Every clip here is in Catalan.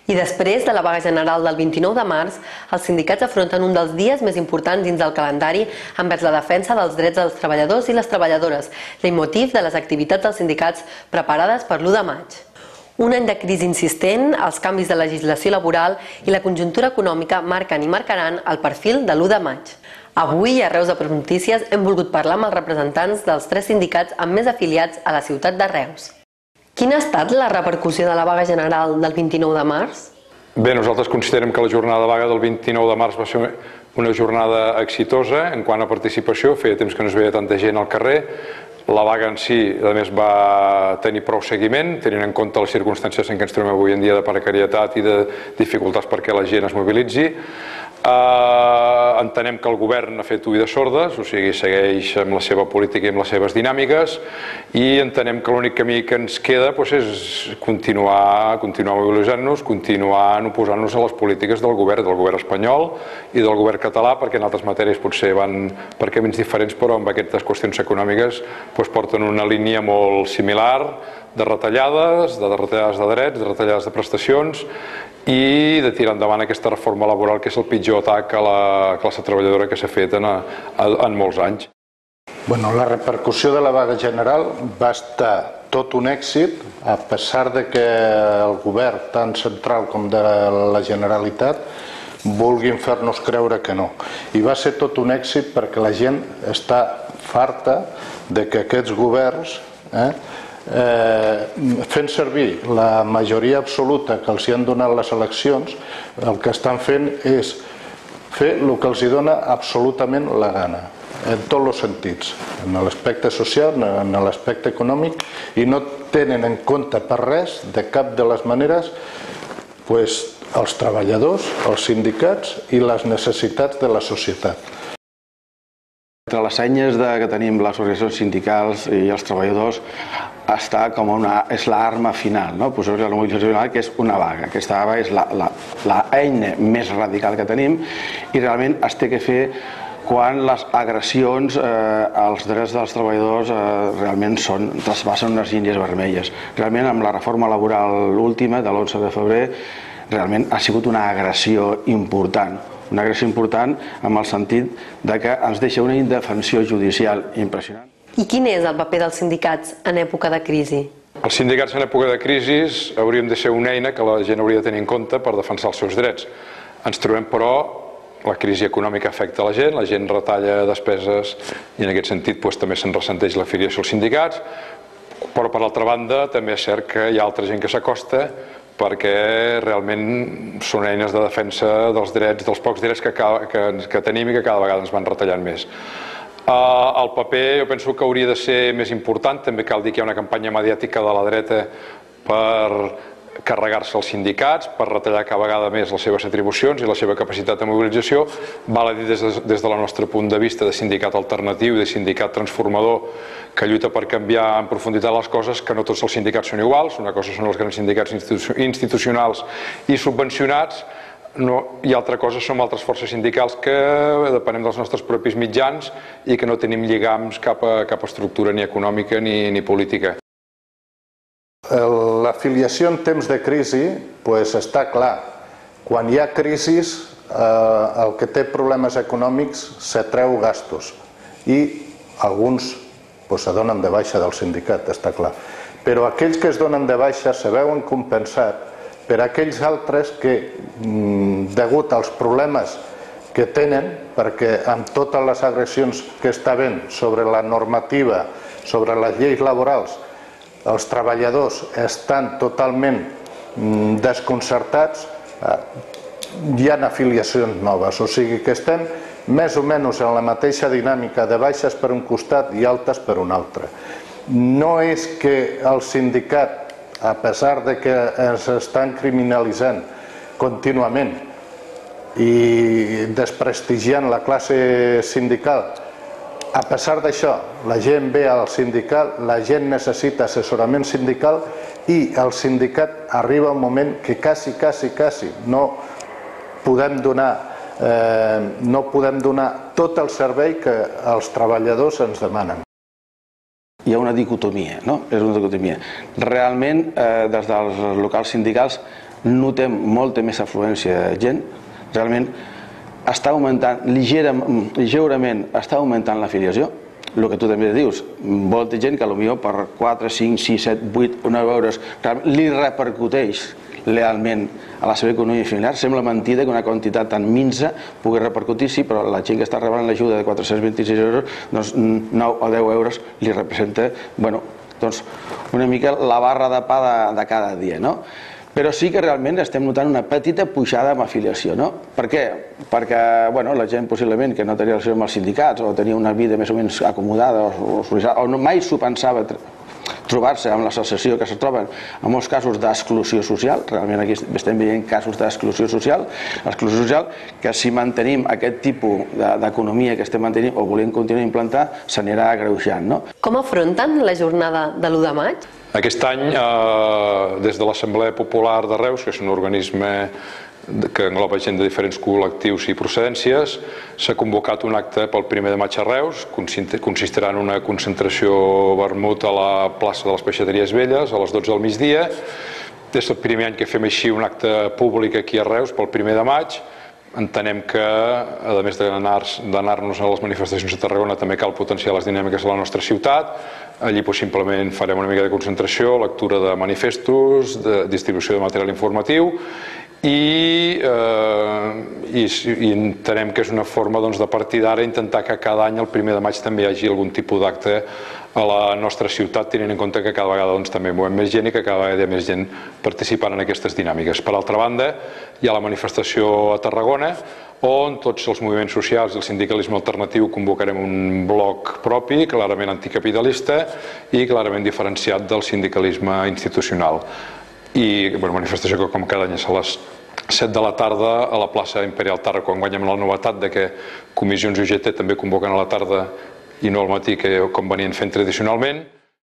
I després de la vaga general del 29 de març, els sindicats afronten un dels dies més importants dins del calendari envers la defensa dels drets dels treballadors i les treballadores, leitmotiv de les activitats dels sindicats preparades per l'1 de maig. Un any de crisi insistent, els canvis de legislació laboral i la conjuntura econòmica marquen i marcaran el perfil de l'1 de maig. Avui, a Reus de Notícies, hem volgut parlar amb els representants dels 3 sindicats amb més afiliats a la ciutat de Reus. Quina ha estat la repercussió de la vaga general del 29 de març? Bé, nosaltres considerem que la jornada de vaga del 29 de març va ser una jornada exitosa en quant a participació. Feia temps que no es veia tanta gent al carrer. La vaga en si, a més, va tenir prou seguiment, tenint en compte les circumstàncies en què ens trobem avui en dia de precarietat i de dificultats perquè la gent es mobilitzi. Entenem que el govern ha fet oïdes sordes, o sigui, segueix amb la seva política i amb les seves dinàmiques, i entenem que l'únic camí que ens queda és continuar mobilitzant-nos, continuar oposant-nos a les polítiques del govern espanyol i del govern català, perquè en altres matèries potser van per camins diferents, però amb aquestes qüestions econòmiques porten una línia molt similar de retallades de drets, de retallades de prestacions i de tirar endavant aquesta reforma laboral que és el pitjor atac a la classe treballadora que s'ha fet en molts anys. La repercussió de la vaga general va estar tot un èxit, a pesar de que el govern tant central com de la Generalitat vulguin fer-nos creure que no. I va ser tot un èxit perquè la gent està farta de que aquests governs fent servir la majoria absoluta que els han donat les eleccions, el que estan fent és fer el que els dona absolutament la gana, en tots els sentits, en l'aspecte social, en l'aspecte econòmic, i no tenen en compte per res, de cap de les maneres, els treballadors, els sindicats i les necessitats de la societat. Entre les eines que tenim les organitzacions sindicals i els treballadors està com és l'arma final, la mobilització final, que és una vaga. Aquesta vaga és l'eina més radical que tenim i realment es té que fer quan les agressions als drets dels treballadors realment traspassen unes línies vermelles. Realment amb la reforma laboral última de l'11 de febrer realment ha sigut una agressió important. Una agressió important en el sentit que ens deixa una indefensió judicial impressionant. I quin és el paper dels sindicats en època de crisi? Els sindicats en època de crisi hauríem de ser una eina que la gent hauria de tenir en compte per defensar els seus drets. Ens trobem, però, la crisi econòmica afecta la gent retalla despeses i en aquest sentit també se'n ressenteix l'afiliació als sindicats, però per altra banda també és cert que hi ha altra gent que s'acosta perquè realment són eines de defensa dels drets, dels pocs drets que tenim i que cada vegada ens van retallant més. El paper jo penso que hauria de ser més important, també cal dir que hi ha una campanya mediàtica de la dreta per carregar-se els sindicats, per retallar cada vegada més les seves atribucions i la seva capacitat de mobilització. Val a dir des del nostre punt de vista de sindicat alternatiu i de sindicat transformador que lluita per canviar en profunditat les coses, que no tots els sindicats són iguals. Una cosa són els grans sindicats institucionals i subvencionats i altra cosa som altres forces sindicals que depenem dels nostres propis mitjans i que no tenim lligams cap a estructura ni econòmica ni política. L'afiliació en temps de crisi està clar. Quan hi ha crisi, el que té problemes econòmics s'atreu gastos i alguns se donen de baixa del sindicat, està clar. Però aquells que es donen de baixa se veuen compensats per aquells altres que, degut als problemes que tenen, perquè amb totes les agressions que està havent sobre la normativa, sobre les lleis laborals, els treballadors estan totalment desconcertats, hi ha afiliacions noves, o sigui que estem més o menys en la mateixa dinàmica de baixes per un costat i altes per un altre. No és que el sindicat, a pesar de que ens estan criminalitzant contínuament i desprestigiant la classe sindical, a pesar d'això, la gent ve al sindicat, la gent necessita assessorament sindical i el sindicat arriba un moment que quasi no podem donar tot el servei que els treballadors ens demanen. Hi ha una dicotomia, no? És una dicotomia. Realment, des dels locals sindicals notem molta més afluència de gent, realment està augmentant, lleugerament està augmentant l'afiliació. El que tu també dius, molta gent que potser per 4, 5, 6, 7, 8 o 9 euros li repercuteix realment a la seva economia familiar. Sembla mentida que una quantitat tan minsa pugui repercutir, sí, però la gent que està rebent l'ajuda de 426 euros, doncs 9 o 10 euros li representa, bueno, doncs una mica la barra de pa de cada dia, no? Però sí que realment estem notant una petita pujada amb afiliació, no? Per què? Perquè la gent possiblement que no tenia relació amb els sindicats o tenia una vida més o menys acomodada o mai s'ho pensava trobar-se amb l'associació que se troben en molts casos d'exclusió social. Realment aquí estem veient casos d'exclusió social, que si mantenim aquest tipus d'economia que estem mantenint o volem continuar a implantar, s'anirà agreujant, no? Com afronten la jornada de l'1 de maig? Aquest any, des de l'Assemblea Popular de Reus, que és un organisme que engloba gent de diferents col·lectius i procedències, s'ha convocat un acte pel 1 de maig a Reus. Consistirà en una concentració vermut a la plaça de les Peixateries Velles a les 12 del migdia. És el primer any que fem així un acte públic aquí a Reus pel 1 de maig. Entenem que, a més d'anar-nos a les manifestacions de Tarragona, també cal potenciar les dinàmiques de la nostra ciutat. Allí simplement farem una mica de concentració, lectura de manifestos, de distribució de material informatiu i entenem que és una forma de partir d'ara intentar que cada any, el 1 de maig, també hi hagi algun tipus d'acte a la nostra ciutat, tenint en compte que cada vegada també movem més gent i que cada vegada hi ha més gent participant en aquestes dinàmiques. Per altra banda, hi ha la manifestació a Tarragona, on tots els moviments socials i el sindicalisme alternatiu convocarem un bloc propi, clarament anticapitalista i clarament diferenciat del sindicalisme institucional. I manifestació que, com cada any, és a les 7 de la tarda a la plaça Imperial Tàrrega, quan guanyem la novetat de que comissions i UGT també convoquen a la tarda i no al matí, com venien fent tradicionalment.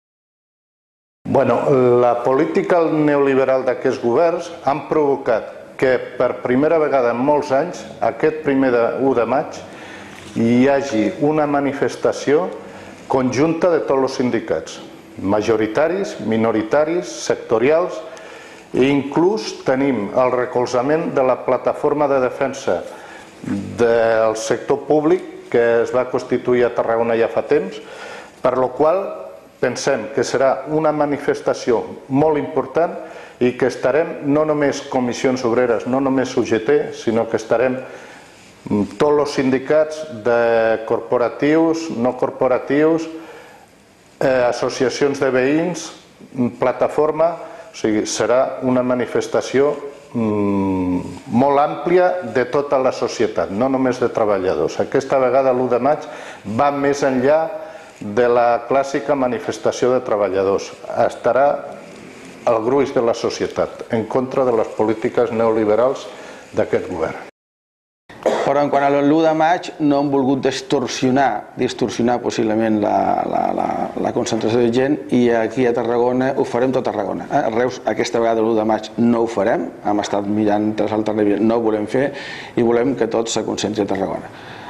La política neoliberal d'aquests governs han provocat que per primera vegada en molts anys, aquest 1 de maig, hi hagi una manifestació conjunta de tots els sindicats, majoritaris, minoritaris, sectorials, i inclús tenim el recolzament de la plataforma de defensa del sector públic que es va constituir a Tarragona ja fa temps, per la qual pensem que serà una manifestació molt important i que estarem no només comissions obreres, no només UGT, sinó que estarem tots els sindicats de corporatius, no corporatius, associacions de veïns, plataforma. O sigui, serà una manifestació molt àmplia de tota la societat, no només de treballadors. Aquesta vegada l'1 de maig va més enllà de la clàssica manifestació de treballadors. Estarà el gruix de la societat en contra de les polítiques neoliberals d'aquest govern. Però en quant a l'1 de maig no hem volgut distorsionar possiblement la concentració de gent, i aquí a Tarragona ho farem tot Tarragona. A Reus aquesta vegada l'1 de maig no ho farem, hem estat mirant tres alternatives, no ho volem fer i volem que tot se concentri a Tarragona.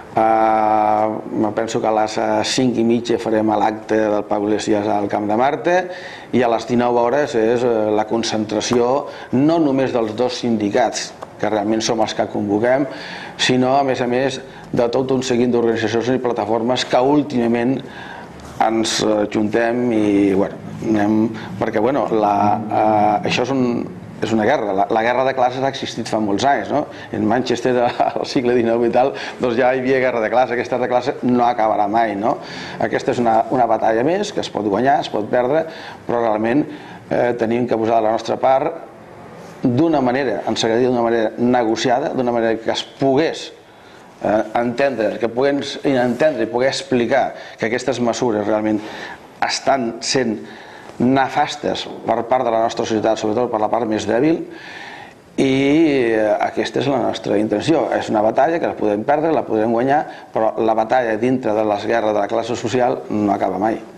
Penso que a les 5:30 farem l'acte del Pau Iglesias al Camp de Marte i a les 19 hores és la concentració no només dels dos sindicats, que realment som els que convoquem, sinó a més de tot un seguit d'organitzacions i plataformes que últimament ens juntem i anem, perquè això és una guerra. La guerra de classes ha existit fa molts anys, no? En Manchester al segle XIX i tal, doncs ja hi havia guerra de classes. Aquesta guerra de classes no acabarà mai, no? Aquesta és una batalla més que es pot guanyar, es pot perdre, però realment tenim que posar de la nostra part d'una manera, ens agradaria d'una manera negociada, d'una manera que es pogués entendre, que puguem entendre i poder explicar que aquestes mesures realment estan sent nefastes per part de la nostra societat, sobretot per la part més dèbil, i aquesta és la nostra intenció. És una batalla que la podem perdre, la podem guanyar, però la batalla dintre de les guerres de la classe social no acaba mai.